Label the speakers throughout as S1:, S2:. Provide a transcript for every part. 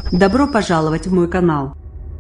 S1: Добро пожаловать в мой канал.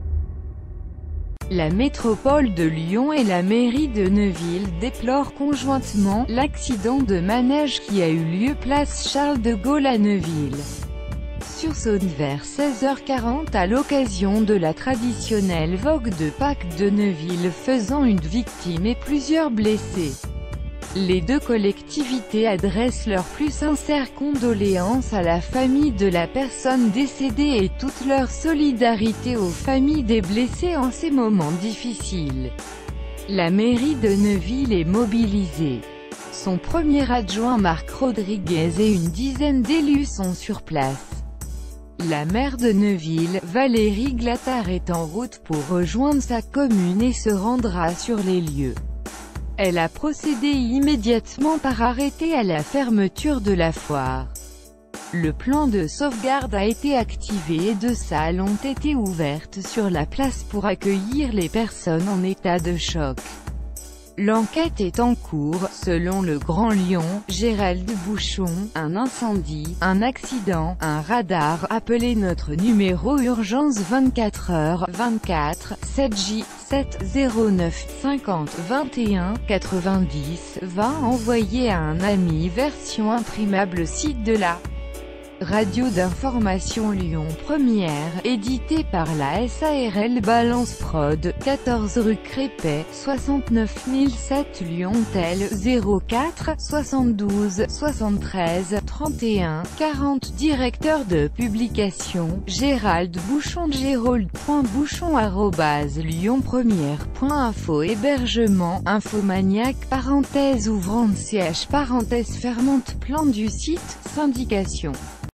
S2: La métropole de Lyon et la mairie de Neuville déplorent conjointement l'accident de manège qui a eu lieu place Charles de Gaulle à Neuville. Sur Saône vers 16h40 à l'occasion de la traditionnelle vogue de Pâques de Neuville faisant une victime et plusieurs blessés. Les deux collectivités adressent leurs plus sincères condoléances à la famille de la personne décédée et toute leur solidarité aux familles des blessés en ces moments difficiles. La mairie de Neuville est mobilisée. Son premier adjoint Marc Rodriguez et une dizaine d'élus sont sur place. La maire de Neuville, Valérie Glattard, est en route pour rejoindre sa commune et se rendra sur les lieux. Elle a procédé immédiatement par arrêté à la fermeture de la foire. Le plan de sauvegarde a été activé et deux salles ont été ouvertes sur la place pour accueillir les personnes en état de choc. L'enquête est en cours, selon le Grand Lyon, Gérald Bouchon, un incendie, un accident, un radar, appelez notre numéro urgence 24h24, 7J, 7 09 50 21 90 20 envoyé à un ami version imprimable site de la Radio d'information Lyon Première, édité par la SARL Balance Prod, 14 rue Crépet, 69 007 Lyon-Tel, 04 72 73 31 40. Directeur de publication, Gérald Bouchon. Gérald.bouchon@lyonpremière.info. Hébergement, Infomaniac, parenthèse ouvrante siège parenthèse fermante. Plan du site, syndication.